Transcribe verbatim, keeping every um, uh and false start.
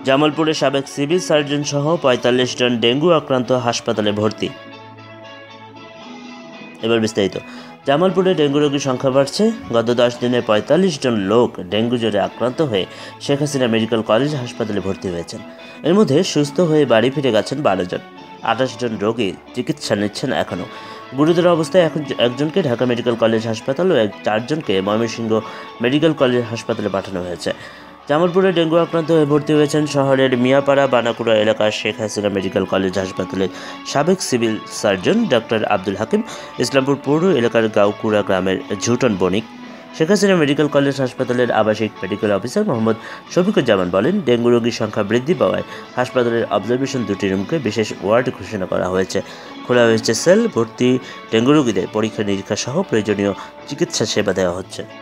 জামালপুরে সাবেক civil surgeon সহ পঁয়তাল্লিশ জন ডেঙ্গু আক্রান্ত হাসপাতালে ভর্তি। এবার বিস্তারিত। জামালপুরে ডেঙ্গু রোগীর সংখ্যা বাড়ছে। গত দশ দিনে পঁয়তাল্লিশ জন লোক ডেঙ্গু জ্বরে আক্রান্ত হয়ে শেখ হাসিনা মেডিকেল কলেজ হাসপাতালে ভর্তি হয়েছেন। এর মধ্যে সুস্থ হয়ে বাড়ি ফিরে গেছেন বারো জন। আঠাশ জন রোগী চিকিৎসা নিচ্ছেন এখনও। গুরুতর অবস্থায় এখন একজনকে ঢাকা মেডিকেল কলেজ হাসপাতাল ও এক চারজনকে ময়মনস মেডিকেল কলেজ হাসপাতালে পাঠানো হয়েছে। জামালপুরে ডেঙ্গু আক্রান্ত হয়ে ভর্তি হয়েছেন শহরের মিয়াপাড়া বানাকুড়া এলাকার শেখ হাসিনা মেডিকেল কলেজ হাসপাতালের সাবেক civil surgeon doctor Abdul Hakim, Islampur পৌর এলাকার গাঁওকুড়া গ্রামের ঝুটন বণিক। শেখ হাসিনা মেডিকেল কলেজ হাসপাতালের আবাসিক মেডিকেল অফিসার মোহাম্মদ শফিকুজ্জামান বলেন, ডেঙ্গু রোগীর সংখ্যা বৃদ্ধি পাওয়ায় হাসপাতালের অবজারভেশন দুটি রুমকে বিশেষ ওয়ার্ড ঘোষণা করা হয়েছে। খোলা হয়েছে সেল। ভর্তি ডেঙ্গু রোগীদের পরীক্ষা নিরীক্ষা সহ প্রয়োজনীয় চিকিৎসা সেবা দেওয়া হচ্ছে।